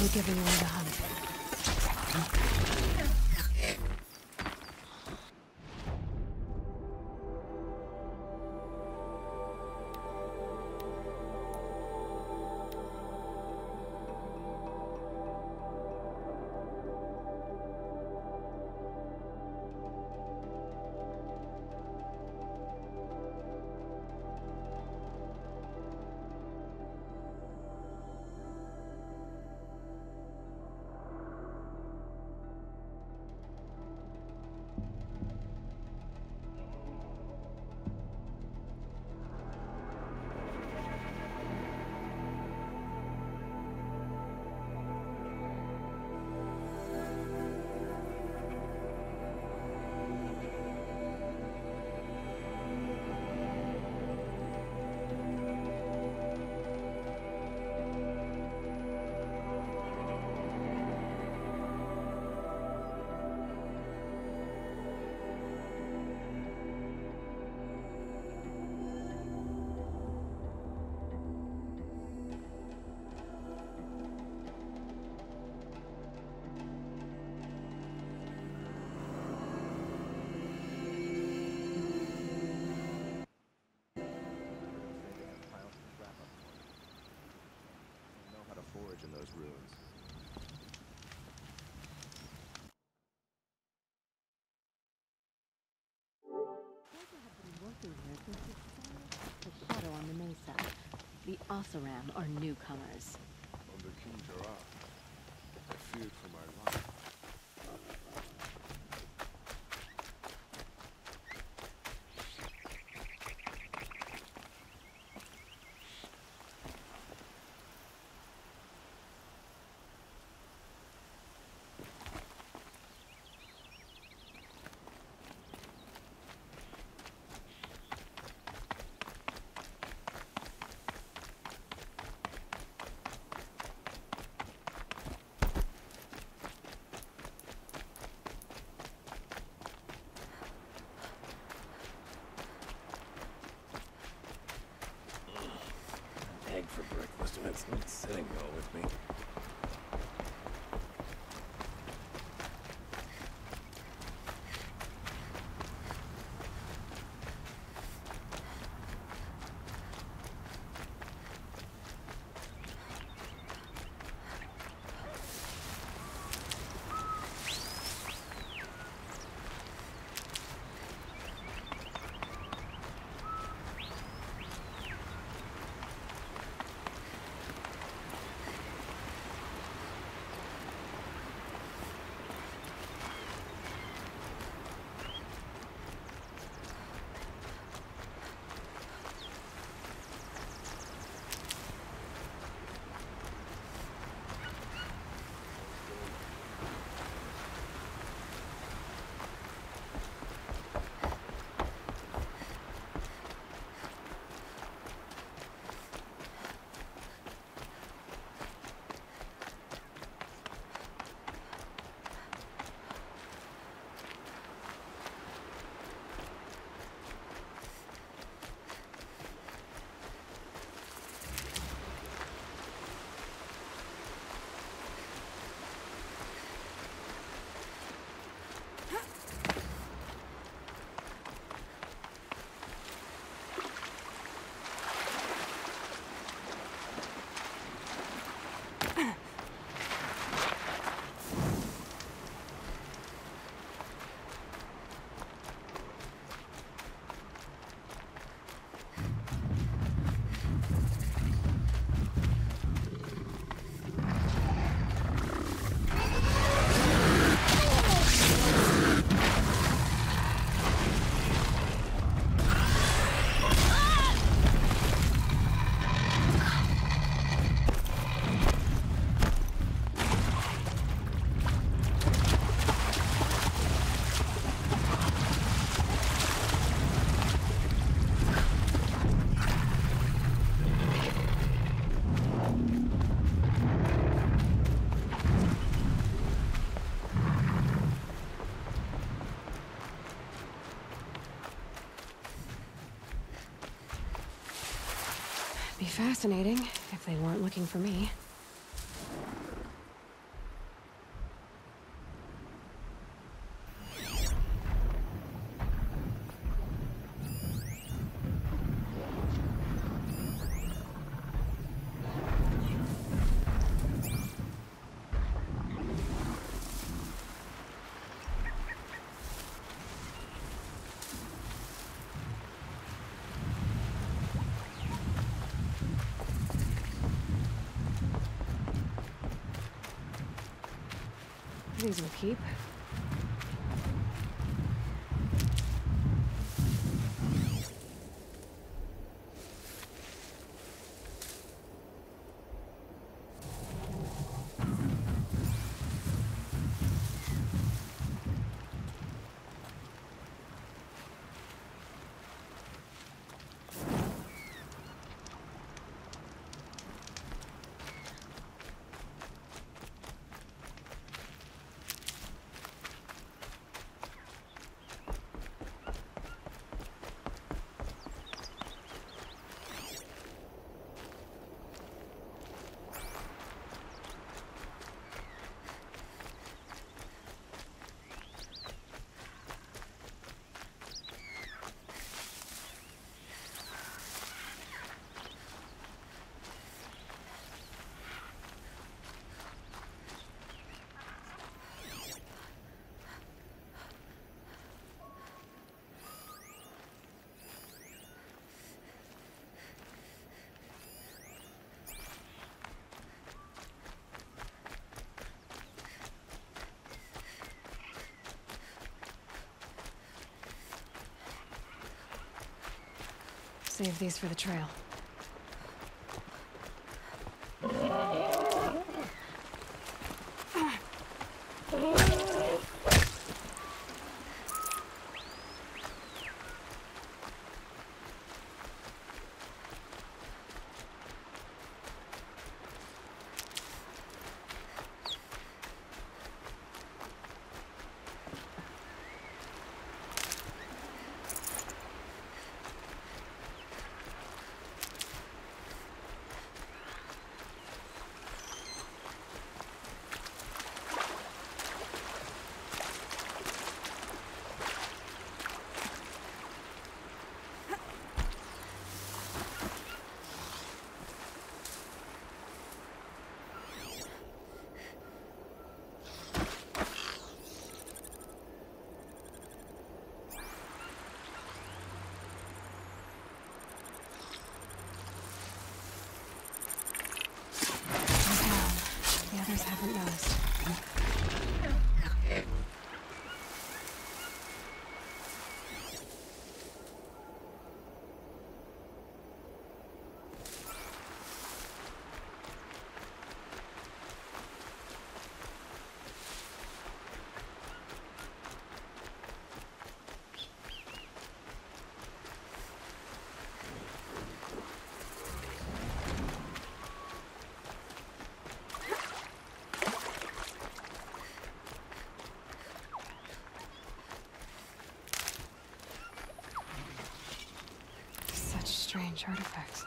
We're giving away the hunt. In those ruins. The shadow on the mesa. The Oseram are newcomers. Under King Jarrah, I feared for my life. Egg for breakfast, and it's not sitting well with me. Be fascinating if they weren't looking for me. These will keep. Save these for the trail. The others haven't noticed. Such strange artifacts.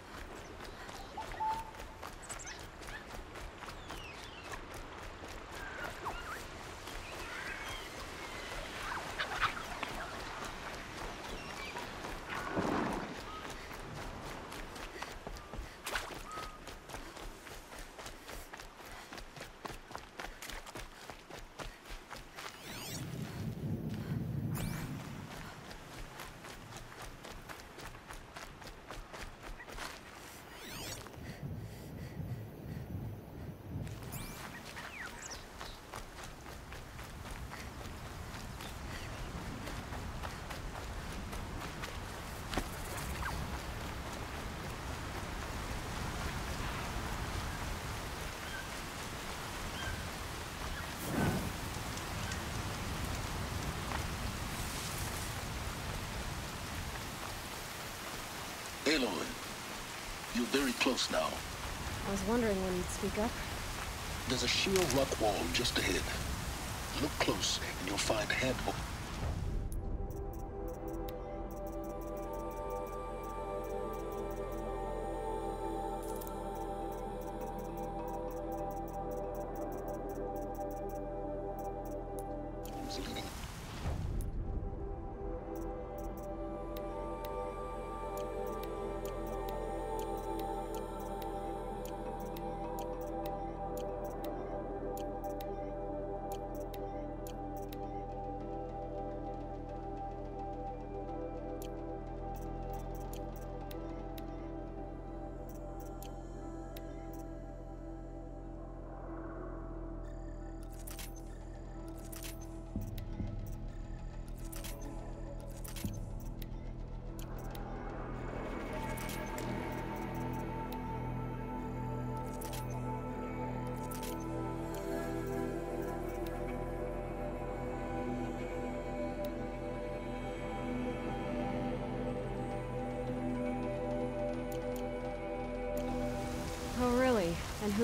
Aloy, you're very close now. I was wondering when you'd speak up. There's a sheer rock wall just ahead. Look close and you'll find handhold.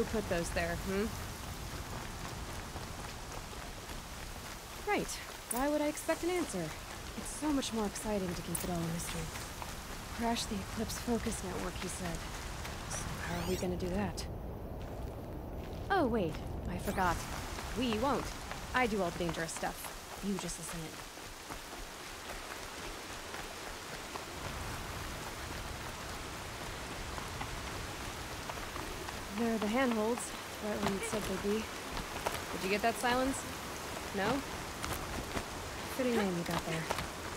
who put those there, Right. Why would I expect an answer? It's so much more exciting to keep it all a mystery. Crash the Eclipse focus network, he said. So how are we gonna do that? Oh, wait. I forgot. We won't. I do all the dangerous stuff. You just listen in. There are the handholds, right where you'd said they'd be. Did you get that, Silence? No? Pretty name you got there.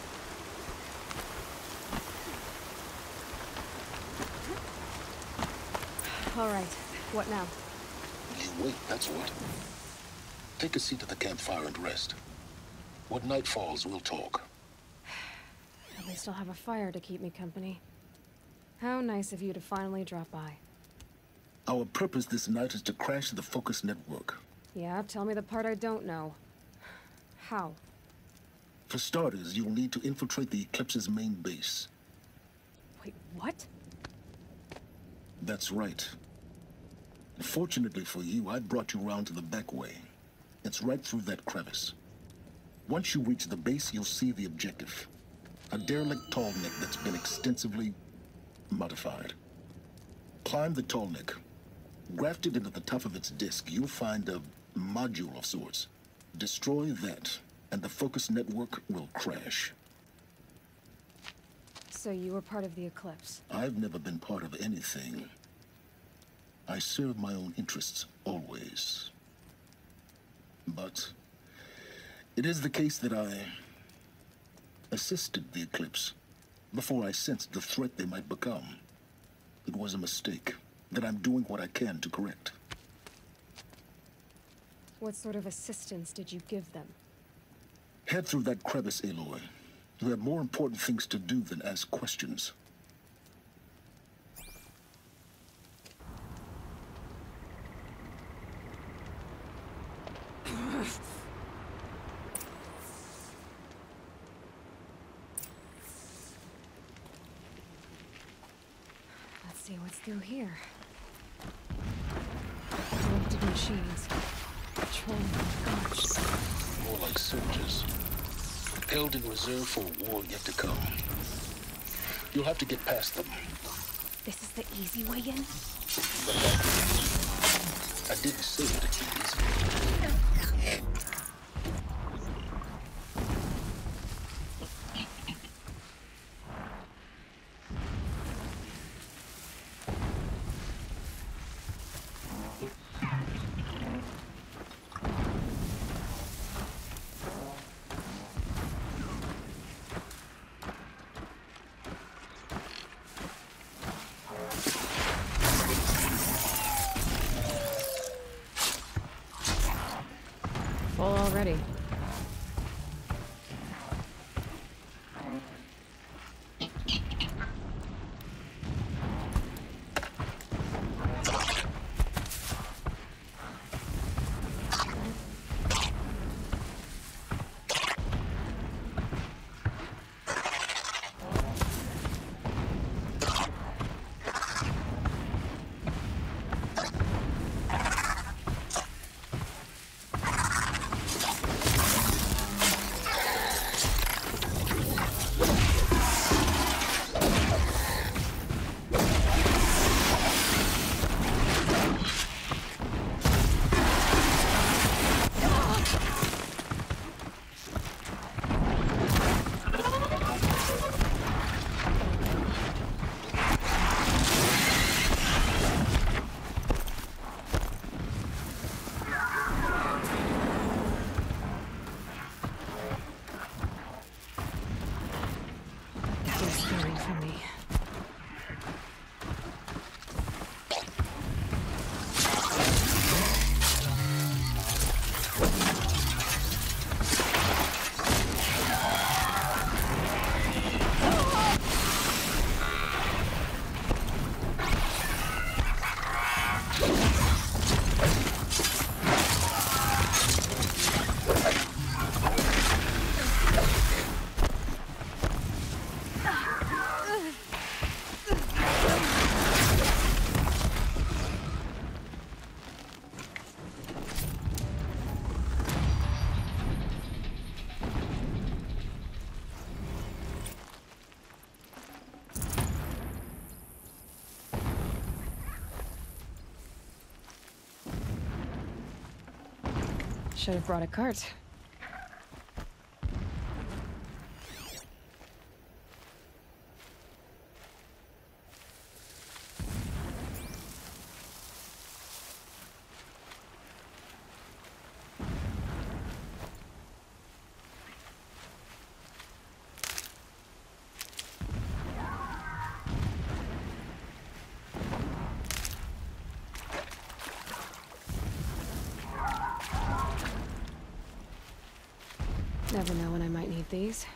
All right, what now? You wait, that's what. Take a seat at the campfire and rest. When night falls, we'll talk. At least I'll have a fire to keep me company. How nice of you to finally drop by. Our purpose this night is to crash the Focus network. Yeah, tell me the part I don't know. How? For starters, you'll need to infiltrate the Eclipse's main base. Wait, what? That's right. Fortunately for you, I brought you round to the back way. It's right through that crevice. Once you reach the base, you'll see the objective. A derelict tall neck that's been extensively modified. Climb the tall neck. Grafted into the top of its disk, you'll find a module of sorts. Destroy that, and the Focus network will crash. So you were part of the Eclipse? I've never been part of anything. I serve my own interests, always. But it is the case that I assisted the Eclipse before I sensed the threat they might become. It was a mistake that I'm doing what I can to correct. What sort of assistance did you give them? Head through that crevice, Aloy. You have more important things to do than ask questions. Let's see what's through here. Connected machines. Patrolling watched. More like soldiers. Held in reserve for a war yet to come. You'll have to get past them. This is the easy way in? I didn't say it'd be easy. Full already. Should have brought a cart. Never know when I might need these.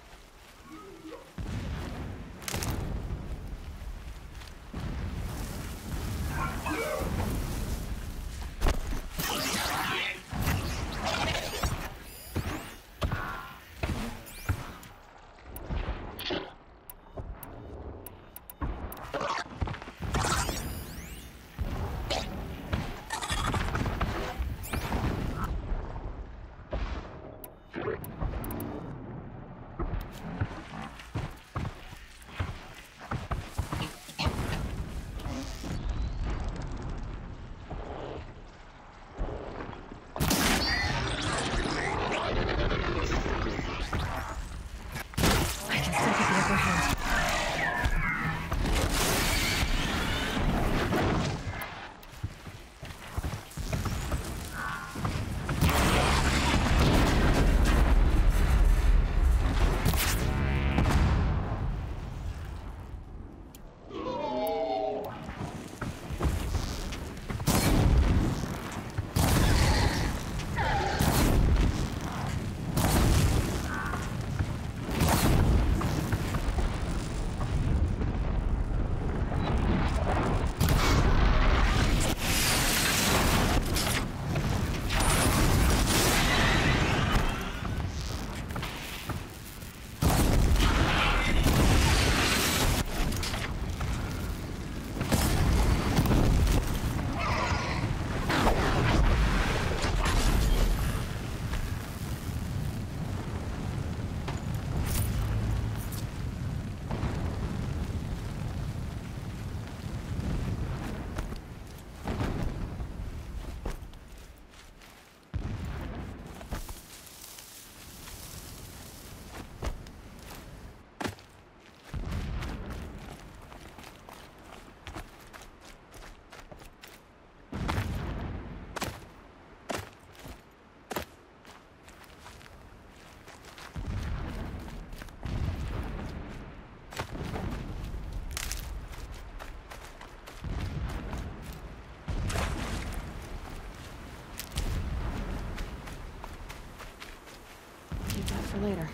For later.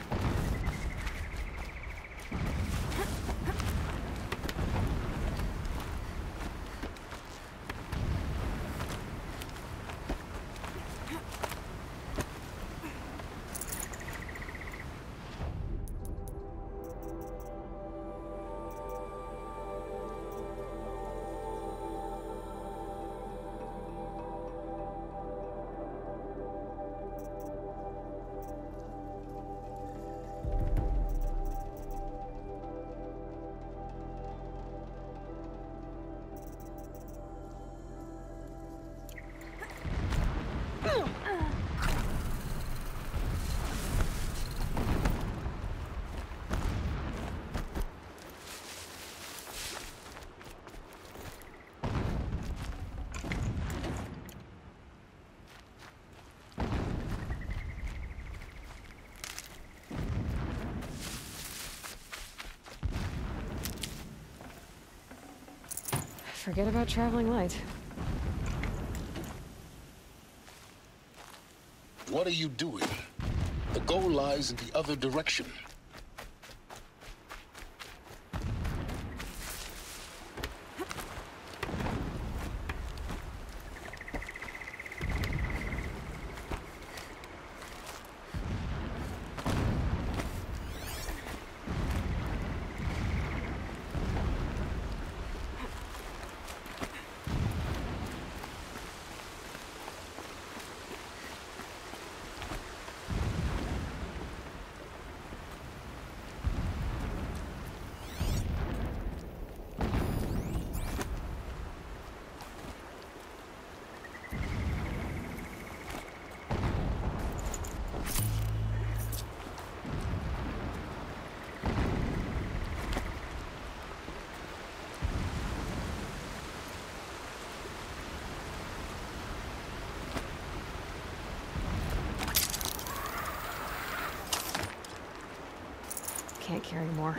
Forget about traveling light. What are you doing? The goal lies in the other direction. can't carry more.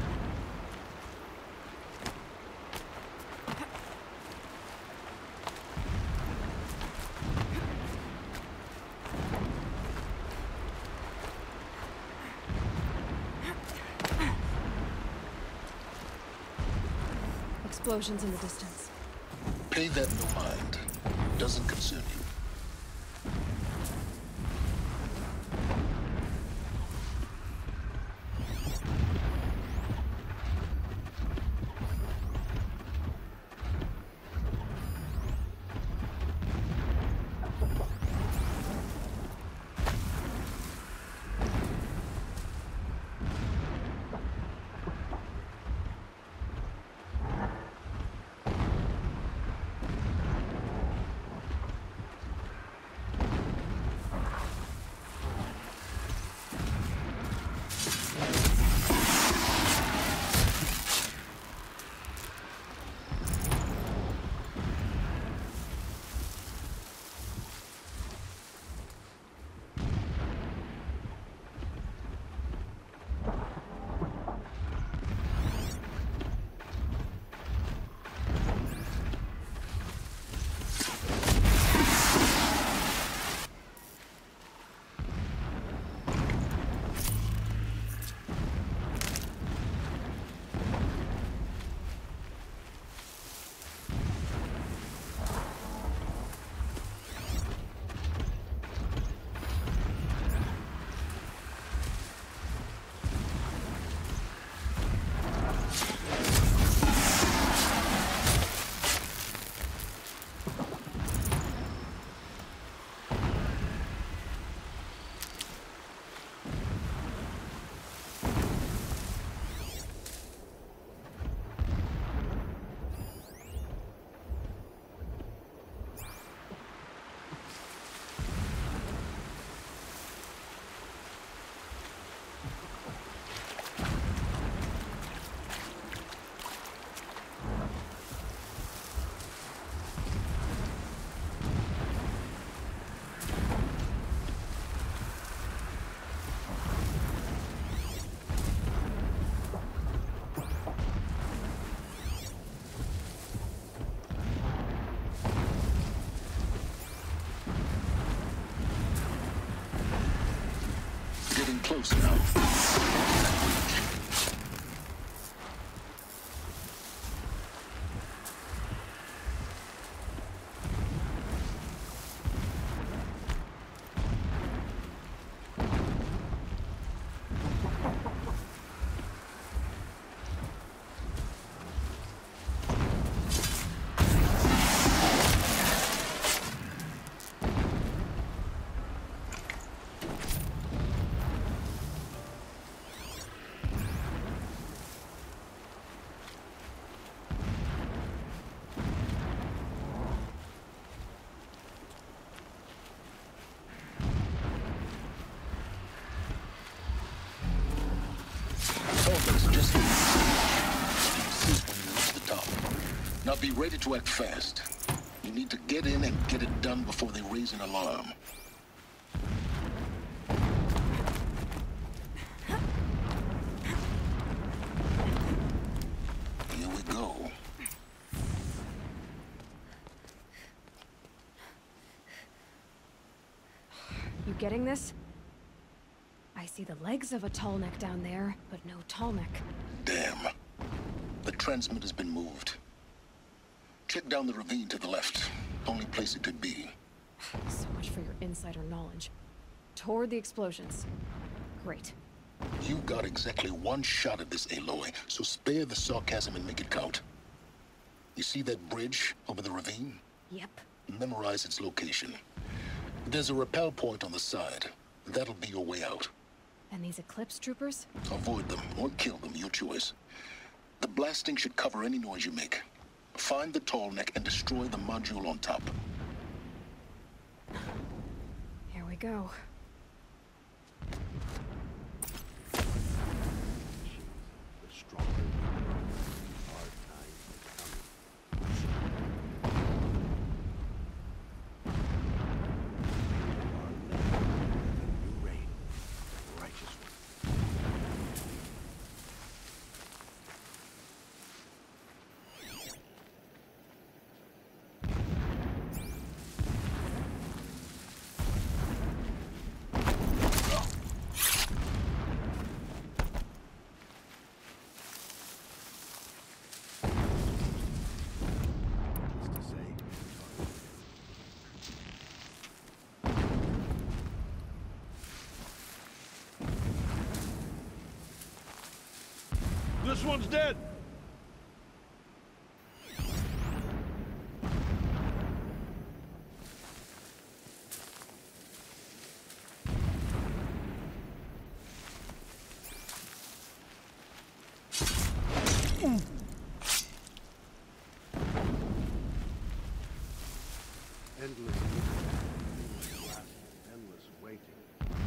Explosions in the distance. Pay that no mind. Doesn't concern you. Close now. Now be ready to act fast. You need to get in and get it done before they raise an alarm. Here we go. You getting this? I see the legs of a tall neck down there, but no tall neck. Damn. The transmitter's been moved. Check down the ravine to the left. Only place it could be. So much for your insider knowledge. Toward the explosions. Great. You got exactly one shot at this, Aloy, so spare the sarcasm and make it count. You see that bridge over the ravine? Yep. Memorize its location. There's a rappel point on the side. That'll be your way out. And these Eclipse troopers? Avoid them or kill them, your choice. The blasting should cover any noise you make. Find the tall neck and destroy the module on top. Here we go. This one's dead! Endless endless waiting.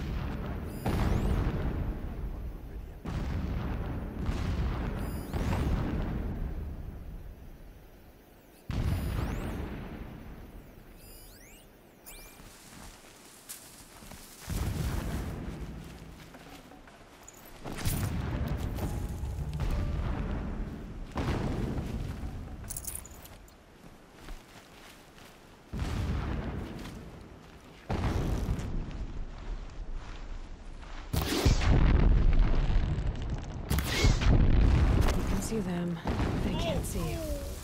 See them. They can't see you.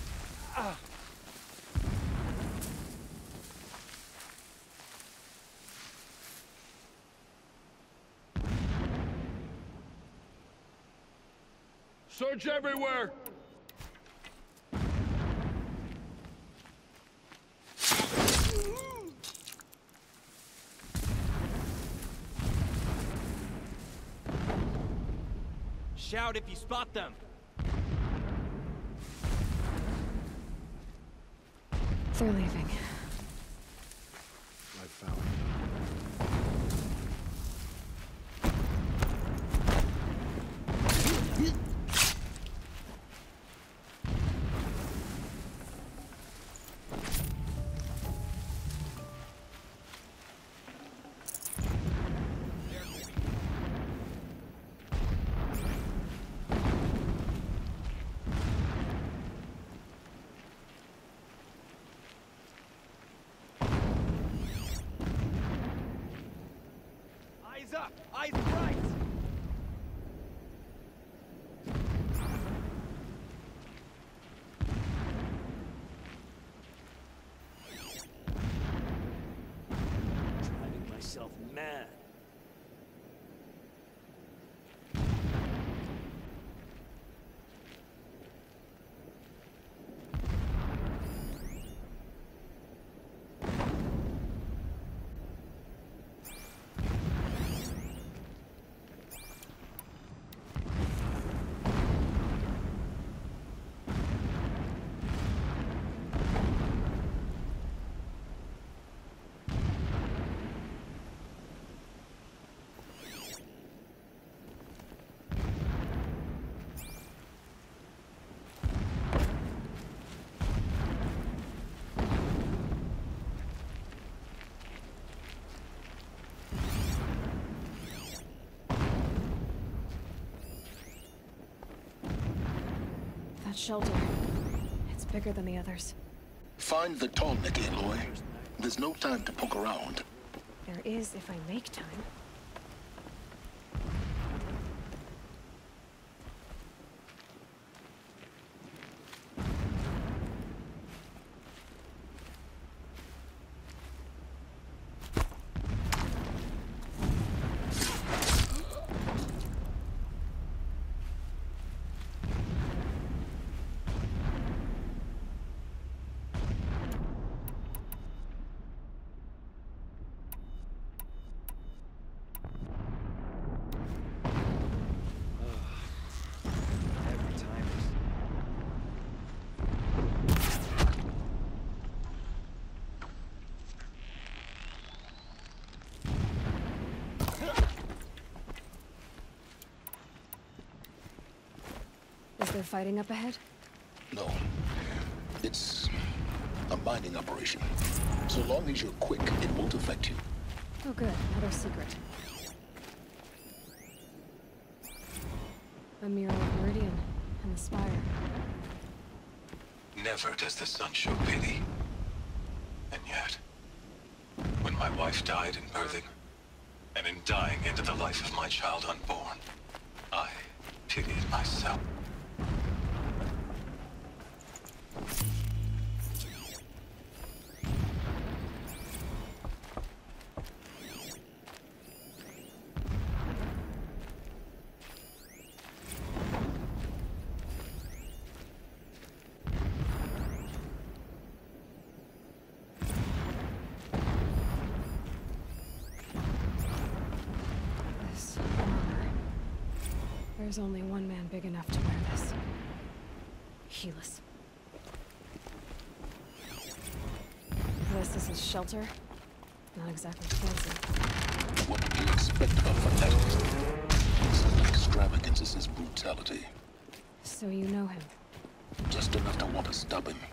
Search everywhere! Shout if you spot them. They're leaving. I found Eyes up! Eyes bright! Driving myself mad. That shelter. It's bigger than the others. Find the Tallneck, Aloy. There's no time to poke around. There is if I make time. Every time it's... Is there fighting up ahead? No. It's a mining operation. So long as you're quick, it won't affect you. Oh good, another secret. A mural of Meridian and the spire. Never does the sun show pity. And yet, when my wife died in birthing, and in dying into the life of my child unborn, I pitied myself. There's only one man big enough to wear this. Helis. This is his shelter. Not exactly fancy. What would you expect of a fanatic? His extravagance is his brutality. So you know him? Just enough to want to stop him.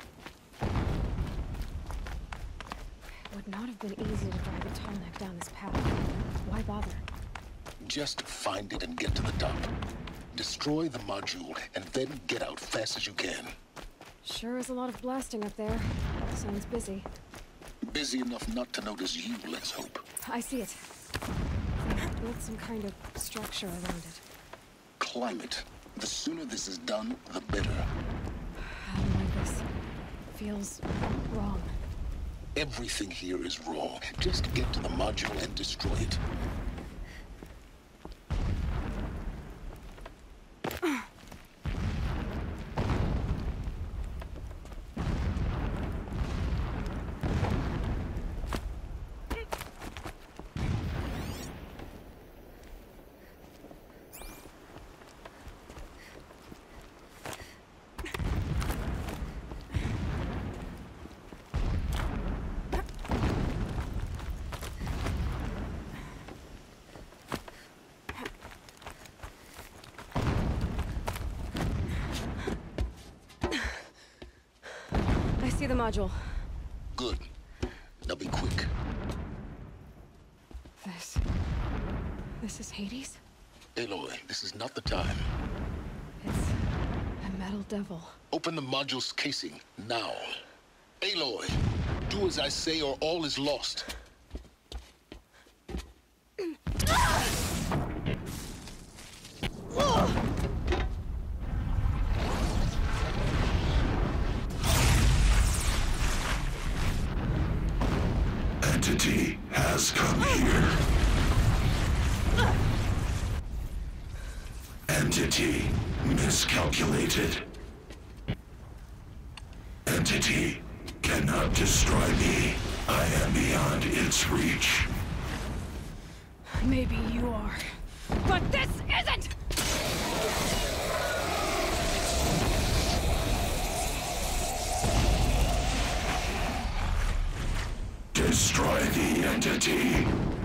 It would not have been easy to drive a Tallneck down this path. Why bother? Just find it and get to the top. Destroy the module, and then get out fast as you can. Sure is a lot of blasting up there. Sounds busy. Busy enough not to notice you, let's hope. I see it. They built some kind of structure around it. Climate. The sooner this is done, the better. I don't like this. Feels wrong. Everything here is wrong. Just get to the module and destroy it. See the module. Good. Now be quick. This is Hades? Aloy, this is not the time. It's a metal devil. Open the module's casing, now. Aloy, do as I say or all is lost. Entity has come here. Entity miscalculated. Entity cannot destroy me. I am beyond its reach. Maybe you are. But this isn't! Destroy the entity.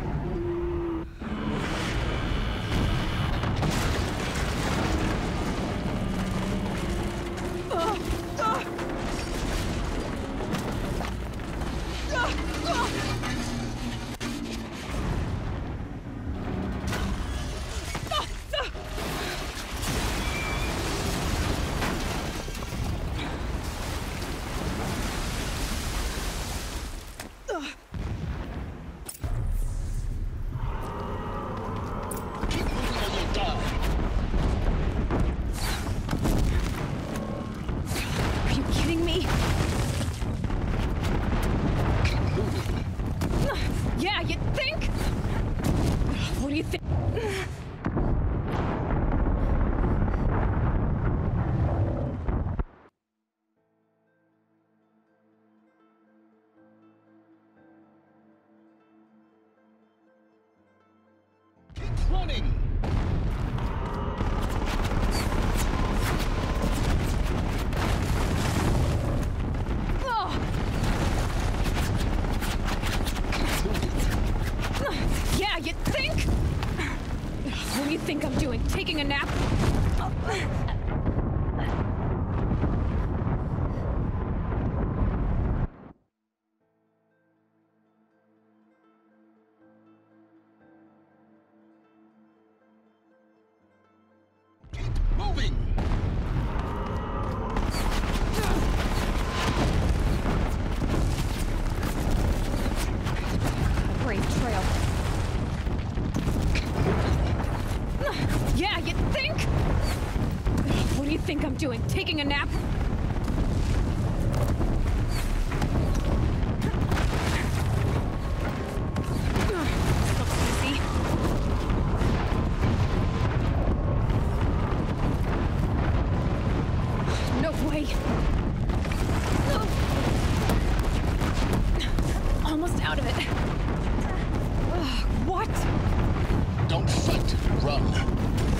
Running! Yeah, you think? What do you think I'm doing? Taking a nap? Moving! Brave trail. Yeah, you think? What do you think I'm doing? Taking a nap? Looks easy. No way. Almost out of it. What? Don't fight, run.